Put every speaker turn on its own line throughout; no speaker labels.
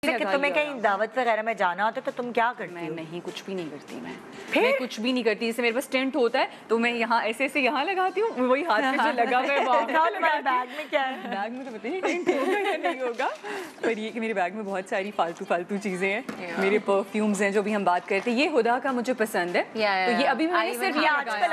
जैसे कि तुम्हें कहीं दावत वगैरह में जाना होता है तो तुम क्या करती हो?
मैं नहीं, कुछ भी नहीं करती मैं कुछ भी नहीं करती। जैसे मेरे पास टेंट होता है तो मैं यहाँ ऐसे ऐसे यहाँ लगाती हूँ, वही हाथ में जो लगा हुआ है वहाँ।
बैग में क्या है?
बैग में तो पता नहीं टेंट होगा या नहीं होगा, पर ये कि मेरे बैग में बहुत सारी फालतू चीज़ें हैं। मेरे परफ्यूम्स हैं जो भी हम बात करते हैं, ये हुदा का मुझे पसंद है, तो ये अभी मैंने सिर्फ ये आजकल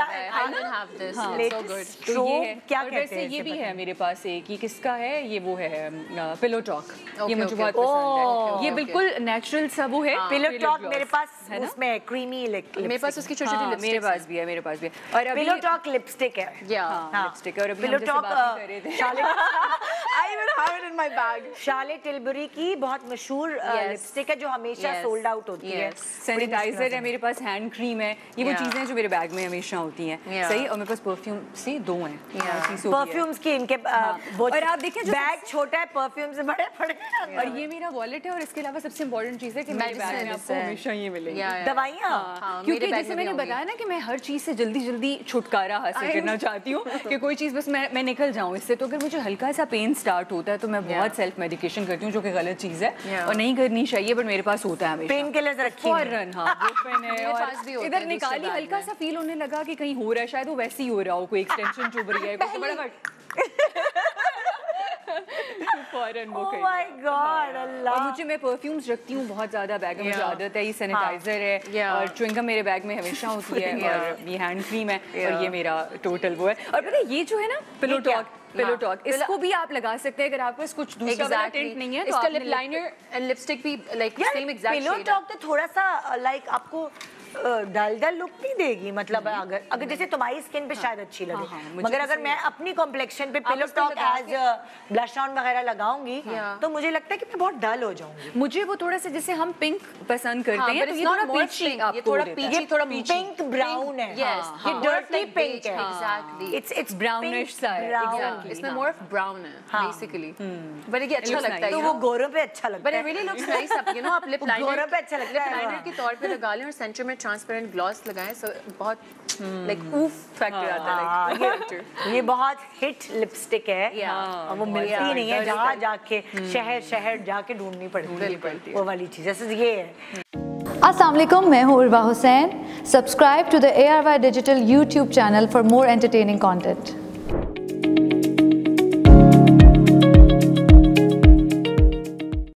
तो ये है। क्या कहते हैं? ये भी है मेरे पास एक, ये किसका है? ये वो है पिलो टॉक, ये मुझे बहुत पसंद है। ये बिल्कुल नेचुरल सा वो है
पिलो टॉक। मेरे पास उसमें क्रीमी
मेरे पास उसकी छोटी छोटी मेरे पास भी है और अभी
पिलो टॉक लिपस्टिक है।
लिपस्टिक और अभी
pillow talk
I even have it in my bag.
Charlotte Tilbury की बहुत मशहूर लिपस्टिक है जो हमेशा सोल्ड आउट होती है।
सैनिटाइजर है मेरे पास, हैंड क्रीम है, ये वो चीजें जो मेरे बैग में हमेशा होती हैं। सही। और मेरे पास परफ्यूम से 2 हैं।
परफ्यूम्स की इनके
और आप देखिए
बैग छोटा है, परफ्यूम से बड़े बड़े।
और ये मेरा वॉलेट है और इसके अलावा सबसे इम्पोर्टेंट चीज है कि मेरे बैग में आपको हमेशा ये मिलेगी
दवाइयाँ,
क्योंकि जैसे मैंने बताया ना कि मैं हर चीज से जल्दी छुटकारा हासिल करना चाहती हूँ कि कोई चीज बस मैं निकल जाऊँ इससे। तो अगर मुझे हल्का सा पेन स्टार्ट होता है तो मैं बहुत सेल्फ मेडिकेशन करती हूँ, जो कि गलत चीज है और नहीं करनी चाहिए, बट मेरे पास होता है हमेशा।
पेन किलर रखी है।
हाँ, वो पेन है और इधर निकाली, हल्का सा फील होने लगा कि कहीं हो रहा है, शायद वो वैसे ही हो रहा हो, कोई एक्सटेंशन चुभ रही है, और मुझे मैं परफ्यूम्स रखती हूँ बहुत ज्यादा बैग में, मुझे आदत है। ये सैनिटाइजर है और च्युइंगम मेरे बैग में हमेशा होती है और ये हैंड क्रीम है और ये मेरा टोटल वो है। और पता है ये जो है ना पिलो टॉक, इसको भी आप लगा सकते हैं अगर आपके पास कुछ दूसरा टेंट नहीं है।
इसका लिप लाइनर एंड लिपस्टिक भी like same exact
pillow talk तो थोड़ा सा लाइक आपको डल लुक नहीं देगी, मतलब अगर जैसे तुम्हारी स्किन पे शायद अच्छी लगे, मगर अगर मैं अपनी कॉम्प्लेक्शन पे pillow talk as blush on वगैरह लगाऊंगी तो मुझे लगता है कि मैं बहुत डल हो जाऊंगी।
मुझे वो थोड़ा सा जैसे हम पिंक पसंद करते हैं तो ये थोड़ा पीची,
ये थोड़ा पीची, थोड़ा
पिंक ब्राउन है। ये डर्टी पिंक है।
एग्जैक्टली
इट्स ब्राउनिश सा है।
एग्जैक्टली इसमें मोर ऑफ ब्राउन है बेसिकली, बट ये अच्छा लगता है।
तो वो गोरों पे अच्छा लगता है,
but it really looks nice. आप यू नो आप लिप लाइनर
गोरों पे अच्छा लगता है,
लाइनर के तौर पे लगा लें और सेंटर में ट्रांसपेरेंट ग्लॉस लगाएं, सो बहुत लाइक ऊफ फैक्टर आता है।
ये बहुत हिट लिपस्टिक है और वो मिलती नहीं है, जहाँ जाके शहर जाके ढूंढनी पड़ती है वो वाली चीज। जैसे ये है।
अस्सलाम वालेकुम, मैं हूँ Urwa Hussain. Subscribe to the ARY digital YouTube channel for more entertaining content.